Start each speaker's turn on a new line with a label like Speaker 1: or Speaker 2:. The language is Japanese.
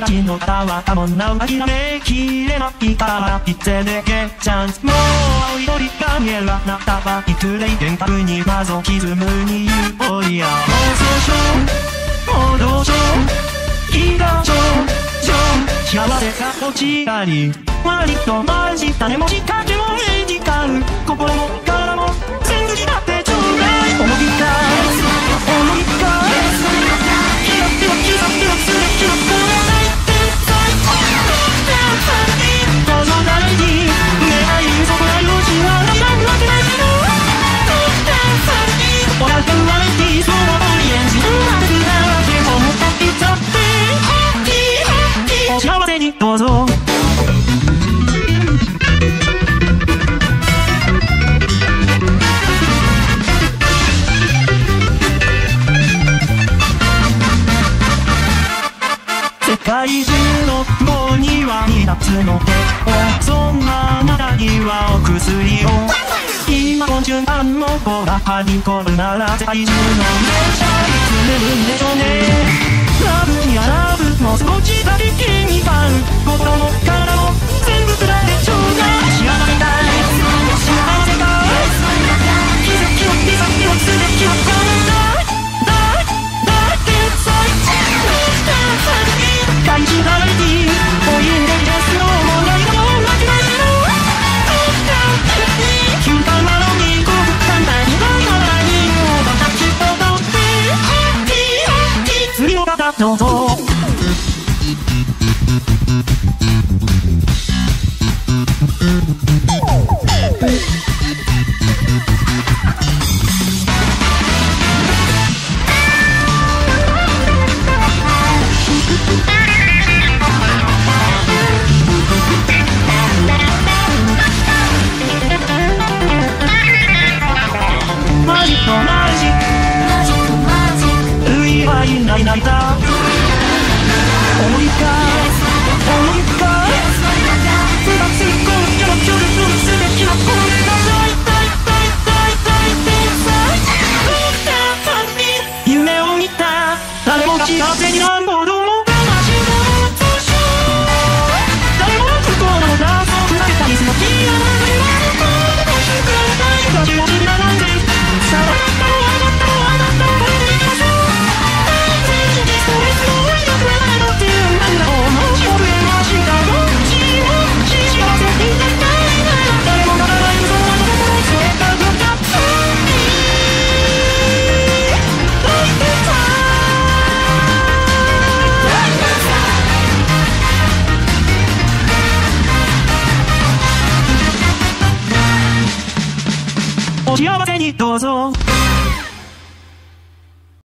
Speaker 1: ちの方はかもな諦めきれないからいつでゲチャンスもう青い鳥が見えるあなたはいくれ幻覚にマゾキズムにユーフォリア妄想症モード症気が症状幸せが落ちたり割とマジ種も仕掛けもエジカル心も体も全部だってちょうだい思いか思いかキラキラキラキラすれキラこれない天才どうぞ大事願いそこらよしはなくなってないけどオラクワレティそのオリエンジうまくなって思っていたってお幸せにどうぞ世界中の棒には2つの手をそんなあなたにはお薬を今の順番の子がはびこるなら世界中の列車いつ寝るんでしょうねラブにあラブの少しだけ気にかる心も体も全部くられちょうだい幸せだい幸せだいキラキラキラキラすべきはこれだ天才怪獣がいいお湯でですよもう何度も負けないけど急かなのにこう簡単にだからにもう立ち戻って次の方どうぞマジックマジック類はいない泣いた思いか思いかプラス5キロ距離分すべきはこれが夢を見た誰もが幸せになんぼどもがマジの図書誰もが不幸なのだそうふざけたりする気がないわどうしてくれないガチを知らないでさああなたをあなたをこれでいきましょう全然ストレスを抱くないのっていうなんだろうもし僕への足がどっちも幸せになりたいな誰もならない嘘の心それがよかったお幸せにどうぞ